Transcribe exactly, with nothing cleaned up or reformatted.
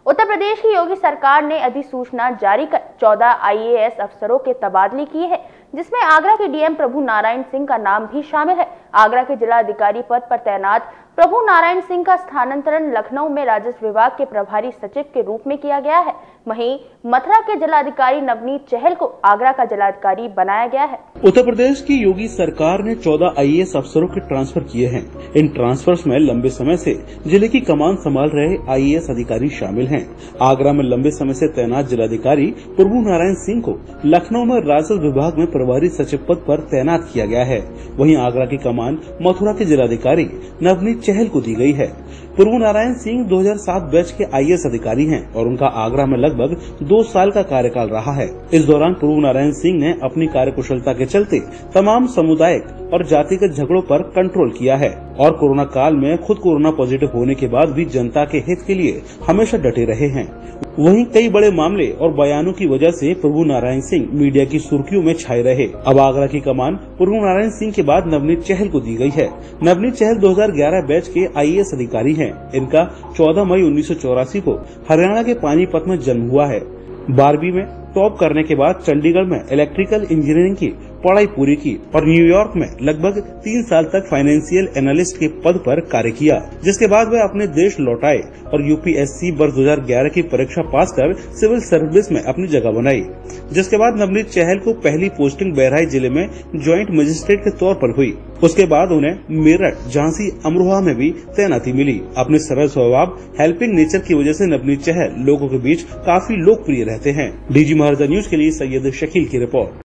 उत्तर प्रदेश की योगी सरकार ने अधिसूचना जारी कर चौदह आई ए एस अफसरों के तबादले किए हैं, जिसमें आगरा के डी एम प्रभु नारायण सिंह का नाम भी शामिल है। आगरा के जिला अधिकारी पद पर तैनात प्रभु नारायण सिंह का स्थानांतरण लखनऊ में राजस्व विभाग के प्रभारी सचिव के रूप में किया गया है। वहीं मथुरा के जिलाधिकारी नवनीत चहल को आगरा का जिलाधिकारी बनाया गया है। उत्तर प्रदेश की योगी सरकार ने चौदह आई ए एस अफसरों के ट्रांसफर किए हैं। इन ट्रांसफर्स में लंबे समय से जिले की कमान संभाल रहे आई ए एस अधिकारी शामिल हैं। आगरा में लंबे समय से तैनात जिलाधिकारी प्रभु नारायण सिंह को लखनऊ में राजस्व विभाग में प्रभारी सचिव पद पर तैनात किया गया है। वहीं आगरा की कमान मथुरा के जिलाधिकारी नवनीत चहल को दी गई है। प्रभु नारायण सिंह दो हज़ार सात बैच के आई ए एस अधिकारी हैं और उनका आगरा में लगभग दो साल का कार्यकाल रहा है। इस दौरान प्रभु नारायण सिंह ने अपनी कार्यकुशलता के चलते तमाम सामुदायिक और जातिगत झगड़ों पर कंट्रोल किया है और कोरोना काल में खुद कोरोना पॉजिटिव होने के बाद भी जनता के हित के लिए हमेशा डटे रहे हैं। वहीं कई बड़े मामले और बयानों की वजह से प्रभु नारायण सिंह मीडिया की सुर्खियों में छाए रहे। अब आगरा की कमान प्रभु नारायण सिंह के बाद नवनीत चहल को दी गई है। नवनीत चहल दो हज़ार ग्यारह बैच के आई ए एस अधिकारी हैं। इनका चौदह मई उन्नीस सौ चौरासी को हरियाणा के पानीपत में जन्म हुआ है। बारहवीं में टॉप करने के बाद चंडीगढ़ में इलेक्ट्रिकल इंजीनियरिंग की पढ़ाई पूरी की और न्यूयॉर्क में लगभग तीन साल तक फाइनेंशियल एनालिस्ट के पद पर कार्य किया, जिसके बाद वे अपने देश लौट आए और यू पी एस सी वर्ष दो हज़ार ग्यारह की परीक्षा पास कर सिविल सर्विस में अपनी जगह बनाई। जिसके बाद नवनीत चहल को पहली पोस्टिंग बहराइच जिले में ज्वाइंट मजिस्ट्रेट के तौर पर हुई। उसके बाद उन्हें मेरठ, झांसी, अमरोहा में भी तैनाती मिली। अपने सरल स्वभाव, हेल्पिंग नेचर की वजह से नवनीत चहल लोगों के बीच काफी लोकप्रिय रहते हैं। डी जी महाराजा न्यूज के लिए सैयद शकील की रिपोर्ट।